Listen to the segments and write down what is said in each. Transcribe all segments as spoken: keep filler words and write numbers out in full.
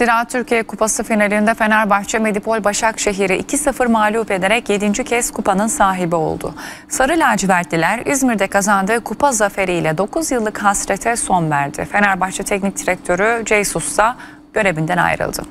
Ziraat Türkiye Kupası finalinde Fenerbahçe Medipol Başakşehir'i iki sıfır mağlup ederek yedinci kez kupanın sahibi oldu. Sarı lacivertliler İzmir'de kazandığı kupa zaferiyle dokuz yıllık hasrete son verdi. Fenerbahçe Teknik Direktörü Jesus da görevinden ayrıldı.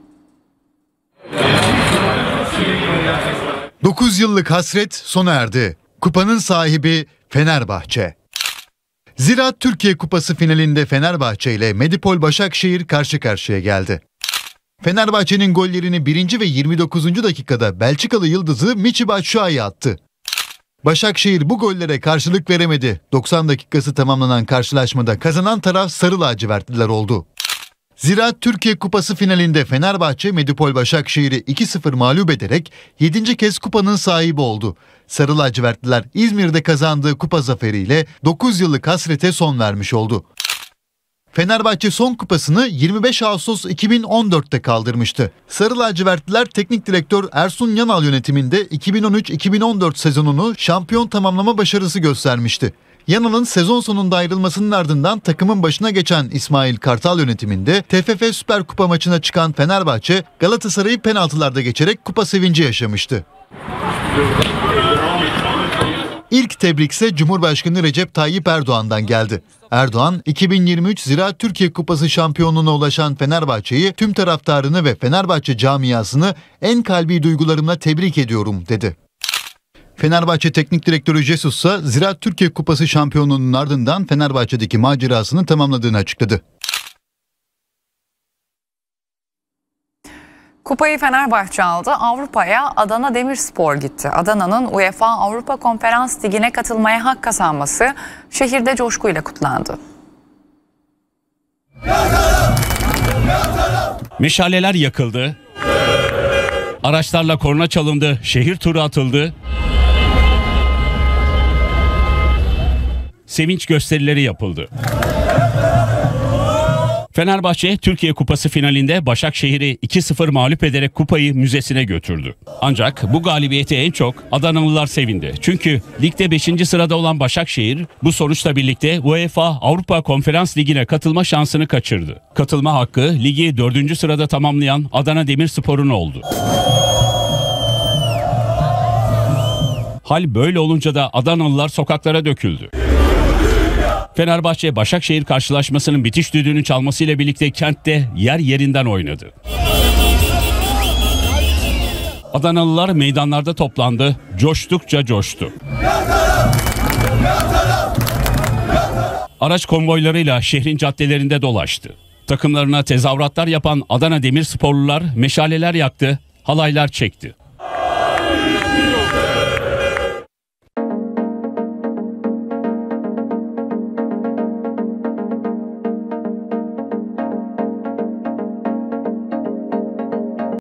dokuz yıllık hasret sona erdi. Kupanın sahibi Fenerbahçe. Ziraat Türkiye Kupası finalinde Fenerbahçe ile Medipol Başakşehir karşı karşıya geldi. Fenerbahçe'nin gollerini birinci ve yirmi dokuzuncu dakikada Belçikalı yıldızı Michy Batshuayi attı. Başakşehir bu gollere karşılık veremedi. doksan dakikası tamamlanan karşılaşmada kazanan taraf Sarı lacivertliler oldu. Ziraat Türkiye Kupası finalinde Fenerbahçe Medipol Başakşehir'i iki sıfır mağlup ederek yedinci kez kupanın sahibi oldu. Sarı lacivertliler İzmir'de kazandığı kupa zaferiyle dokuz yıllık hasrete son vermiş oldu. Fenerbahçe son kupasını yirmi beş Ağustos iki bin on dört'te kaldırmıştı. Sarı lacivertliler Teknik Direktör Ersun Yanal yönetiminde iki bin on üç iki bin on dört sezonunu şampiyon tamamlama başarısı göstermişti. Yanal'ın sezon sonunda ayrılmasının ardından takımın başına geçen İsmail Kartal yönetiminde T F F Süper Kupa maçına çıkan Fenerbahçe Galatasaray'ı penaltılarda geçerek kupa sevinci yaşamıştı. İlk tebrik ise Cumhurbaşkanı Recep Tayyip Erdoğan'dan geldi. Erdoğan, iki bin yirmi üç Ziraat Türkiye Kupası şampiyonluğuna ulaşan Fenerbahçe'yi, tüm taraftarını ve Fenerbahçe camiasını en kalbi duygularımla tebrik ediyorum dedi. Fenerbahçe Teknik Direktörü Jesus ise Ziraat Türkiye Kupası şampiyonluğunun ardından Fenerbahçe'deki macerasını tamamladığını açıkladı. Kupayı Fenerbahçe aldı. Avrupa'ya Adana Demirspor gitti. Adana'nın UEFA Avrupa Konferans Ligi'ne katılmaya hak kazanması şehirde coşkuyla kutlandı. Meşaleler yakıldı. Araçlarla korna çalındı. Şehir turu atıldı. Sevinç gösterileri yapıldı. Fenerbahçe Türkiye Kupası finalinde Başakşehir'i iki sıfır mağlup ederek kupayı müzesine götürdü. Ancak bu galibiyeti en çok Adanalılar sevindi. Çünkü ligde beşinci sırada olan Başakşehir bu sonuçla birlikte UEFA Avrupa Konferans Ligi'ne katılma şansını kaçırdı. Katılma hakkı ligi dördüncü sırada tamamlayan Adana Demirspor'un oldu. Hal böyle olunca da Adanalılar sokaklara döküldü. Fenerbahçe Başakşehir karşılaşmasının bitiş düdüğünün çalmasıyla birlikte kentte yer yerinden oynadı. Adanalılar meydanlarda toplandı, coştukça coştu. Araç konvoylarıyla şehrin caddelerinde dolaştı. Takımlarına tezahüratlar yapan Adana Demirsporlular meşaleler yaktı, halaylar çekti.